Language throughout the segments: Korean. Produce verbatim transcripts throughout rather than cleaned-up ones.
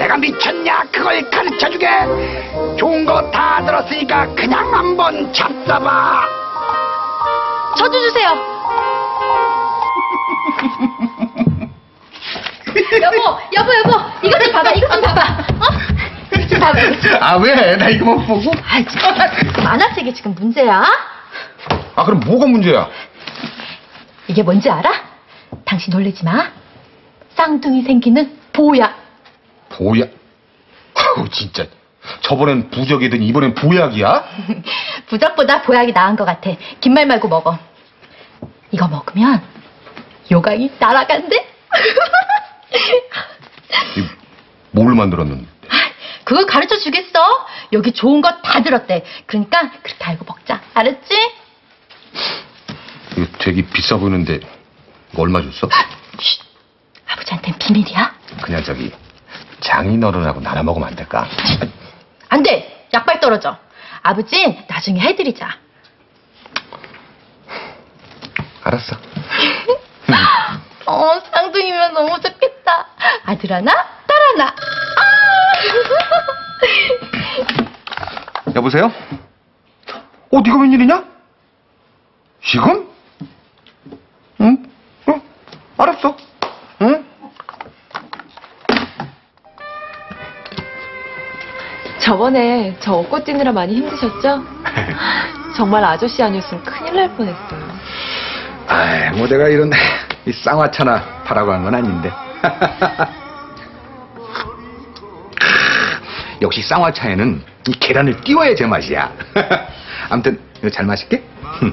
내가 미쳤냐? 그걸 가르쳐주게. 좋은 거 다 들었으니까 그냥 한번 잡숴봐. 저도 주세요. 여보, 여보, 여보, 이것 좀 봐봐, 이것 좀 봐봐. 어? 좀 봐봐. 아, 왜? 나 이거 못 보고? 아, 지금 만화책이 지금 문제야. 아, 그럼 뭐가 문제야? 이게 뭔지 알아? 당신 놀라지 마. 쌍둥이 생기는 보약. 보약? 아우, 진짜. 저번엔 부적이더니 이번엔 보약이야? 부적보다 보약이 나은 것 같아. 긴 말 말고 먹어. 이거 먹으면 요강이 날아간대. 이, 뭘 만들었는데? 그걸 가르쳐 주겠어. 여기 좋은 거 다 들었대. 그러니까 그렇게 알고 먹자. 알았지? 이거 되게 비싸 보이는데 이거 얼마 줬어? 쉿. 아버지한테는 비밀이야. 그냥 저기 장인어른하고 나눠 먹으면 안 될까? 안 돼. 약발 떨어져. 아버진 나중에 해드리자. 알았어. 어, 쌍둥이면 너무 좋겠다. 아들 하나, 딸 하나. 아! 여보세요? 어, 네가 웬일이냐? 지금? 응? 응? 알았어. 응? 저번에 저 옷꽃 찌느라 많이 힘드셨죠? 정말 아저씨 아니었으면 큰일 날 뻔했어요. 아이, 뭐 내가 이런 이 쌍화차나 바라고 한 건 아닌데. 역시 쌍화차에는 이 계란을 띄워야 제맛이야. 아무튼 이거 잘 마실게.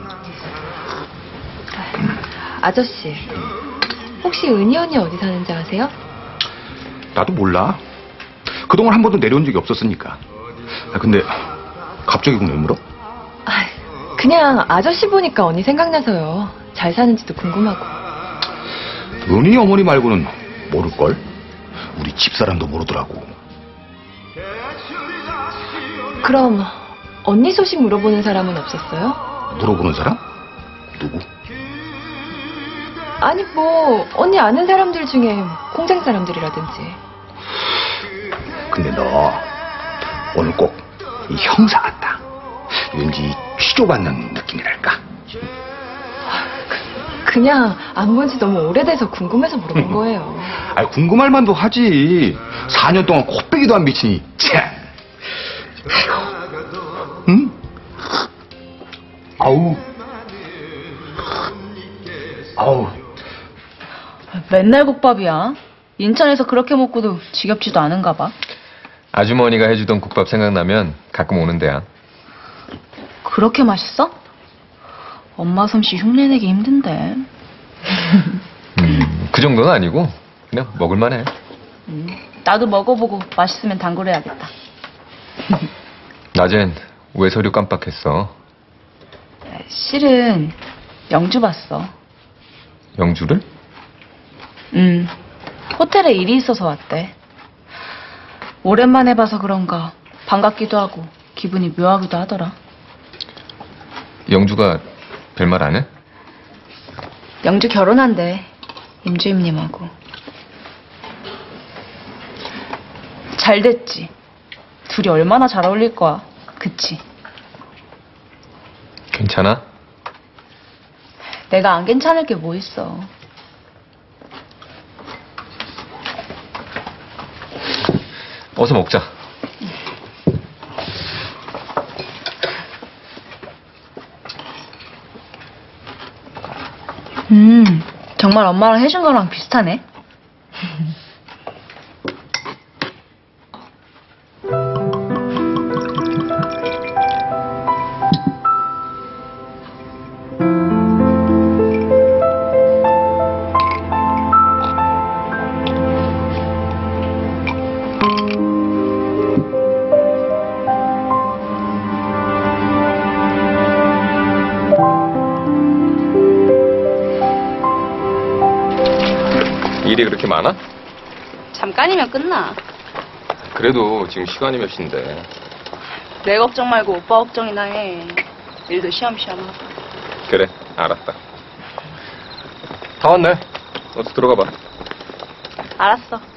아저씨, 혹시 은희 언니 어디 사는지 아세요? 나도 몰라. 그동안 한 번도 내려온 적이 없었으니까. 아, 근데 갑자기 그걸 왜 물어? 아, 그냥 아저씨 보니까 언니 생각나서요. 잘 사는지도 궁금하고. 은희 어머니 말고는 모를걸? 우리 집사람도 모르더라고. 그럼 언니 소식 물어보는 사람은 없었어요? 물어보는 사람? 누구? 아니 뭐 언니 아는 사람들 중에 공장 사람들이라든지. 근데 너 오늘 꼭 이 형사 같다. 왠지 취조받는 느낌이랄까. 그냥 안 본 지 너무 오래돼서 궁금해서 물어본 거예요. 아니, 궁금할 만도 하지. 사 년 동안 코빼기도 안 비치니. 참. 응? 아우. 아우. 맨날 국밥이야. 인천에서 그렇게 먹고도 지겹지도 않은가 봐. 아주머니가 해주던 국밥 생각나면 가끔 오는 데야. 그렇게 맛있어? 엄마 솜씨 흉내내기 힘든데. 음, 그 정도는 아니고 그냥 먹을만해. 음, 나도 먹어보고 맛있으면 단골해야겠다. 낮엔 외서류 깜빡했어. 실은 영주 봤어. 영주를? 응. 호텔에 일이 있어서 왔대. 오랜만에 봐서 그런가 반갑기도 하고 기분이 묘하기도 하더라. 영주가 별말 안 해? 영주 결혼한대. 임주임님하고. 잘 됐지. 둘이 얼마나 잘 어울릴 거야. 그치? 괜찮아? 내가 안 괜찮을 게 뭐 있어. 어서 먹자. 음, 정말 엄마랑 해준 거랑 비슷하네. 일이 그렇게 많아? 잠깐이면 끝나. 그래도 지금 시간이 몇 시인데. 내 걱정 말고 오빠 걱정이나 해. 일도 시험시험 하고. 그래, 알았다. 다 왔네. 어서 들어가 봐. 알았어.